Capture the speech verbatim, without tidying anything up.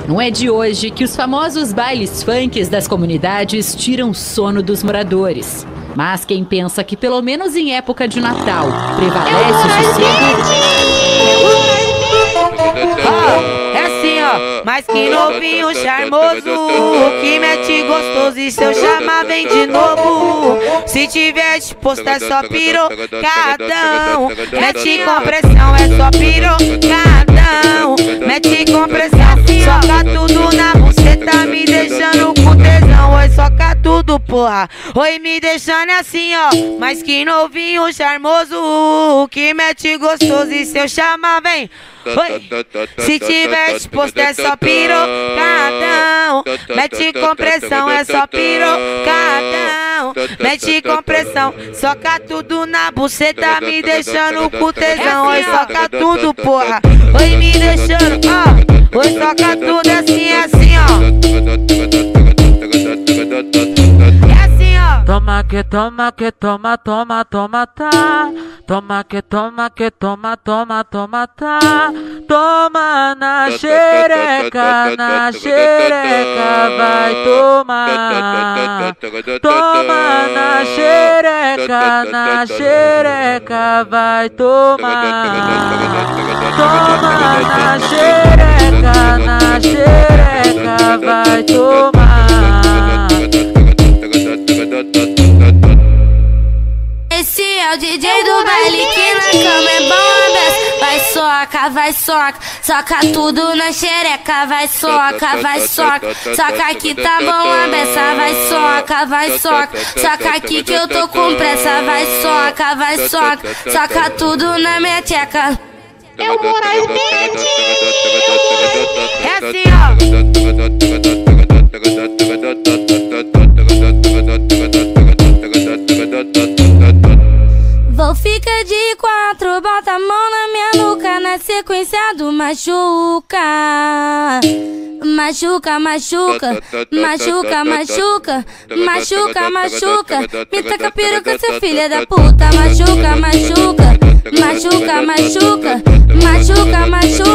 Não é de hoje que os famosos bailes funks das comunidades tiram sono dos moradores. Mas quem pensa que pelo menos em época de Natal prevalece o sossego... Oh, é assim, ó, mas que novinho charmoso, que mete gostoso e se eu chamar vem de novo. Se tiver disposto é só pirocadão, mete com pressão, é só pirocadão, mete com pressão, soca tudo na buceta, me deixando com tesão. Oi, soca tudo, porra, oi, me deixando assim, ó, mas que novinho charmoso, que mete gostoso e se eu chamar vem. Oi. Se tiver disposto é só pirocadão, mete com pressão, é só pirocadão, mete com pressão, soca tudo na buceta, me deixando com tesão. Oi, soca tudo, porra, oi, me deixando, ó, oi, soca tudo assim, assim, ó. Toma que toma que toma, toma, toma, tá. Toma que toma que toma, toma, toma, tá. Toma na xereca, na xereca vai tomar. Toma na xereca, na xereca vai tomar. Toma na xereca, na xereca vai tomar. Esse é o D J do baile que na cama é bom, beça. Vai soca, vai soca, soca tudo na xereca. Vai soca, vai soca, soca aqui tá bom a beça. Vai soca, vai soca, soca aqui que eu tô com pressa. Vai soca, vai soca, soca tudo na minha tcheca. É o Moraes Mendes. É assim, ó. Vou ficar de quatro, bota a mão na minha nuca, na sequência do machuca. Machuca, machuca, machuca, machuca, machuca, machuca. Me taca peruca, seu filho da puta. Machuca, machuca, machuca, machuca, machuca, machuca.